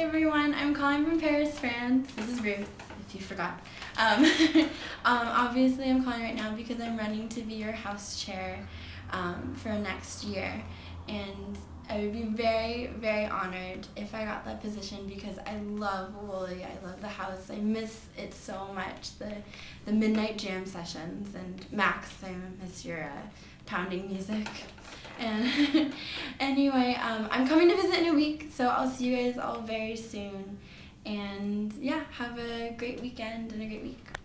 everyone, I'm calling from Paris, France. This is Ruth, if you forgot. Obviously I'm calling right now because I'm running to be your house chair for next year, and I would be very, very honored if I got that position because I love Woolley. I love the house. I miss it so much, the midnight jam sessions, and Max, I miss your pounding music. And anyway, I'm coming to visit in a week, so I'll see you guys all very soon. And yeah, have a great weekend and a great week.